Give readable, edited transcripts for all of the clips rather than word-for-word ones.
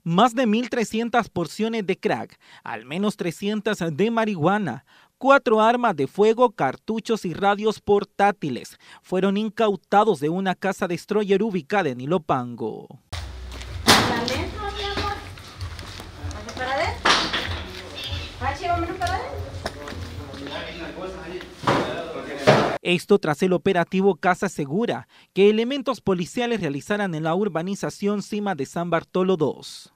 Más de 1.300 porciones de crack, al menos 300 de marihuana, 4 armas de fuego, cartuchos y radios portátiles fueron incautados de una casa destroyer ubicada en Ilopango. Esto tras el operativo Casa Segura, que elementos policiales realizaran en la urbanización Cima de San Bartolo II.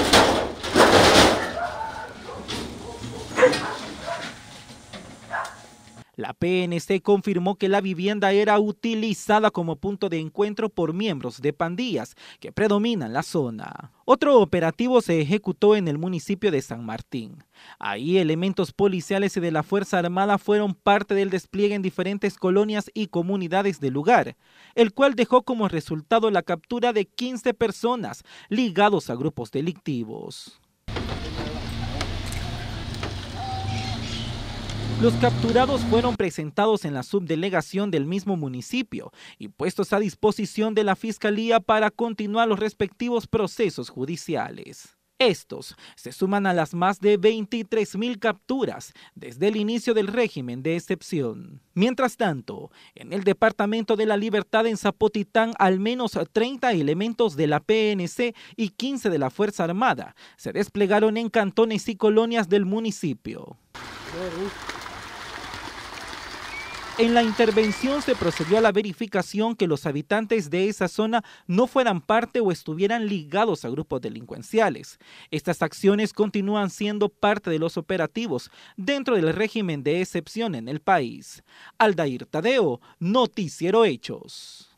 La PNC confirmó que la vivienda era utilizada como punto de encuentro por miembros de pandillas que predominan la zona. Otro operativo se ejecutó en el municipio de San Martín. Ahí elementos policiales y de la Fuerza Armada fueron parte del despliegue en diferentes colonias y comunidades del lugar, el cual dejó como resultado la captura de 15 personas ligados a grupos delictivos. Los capturados fueron presentados en la subdelegación del mismo municipio y puestos a disposición de la Fiscalía para continuar los respectivos procesos judiciales. Estos se suman a las más de 23.000 capturas desde el inicio del régimen de excepción. Mientras tanto, en el Departamento de la Libertad en Zapotitán, al menos 30 elementos de la PNC y 15 de la Fuerza Armada se desplegaron en cantones y colonias del municipio. En la intervención se procedió a la verificación que los habitantes de esa zona no fueran parte o estuvieran ligados a grupos delincuenciales. Estas acciones continúan siendo parte de los operativos dentro del régimen de excepción en el país. Aldair Tadeo, Noticiero Hechos.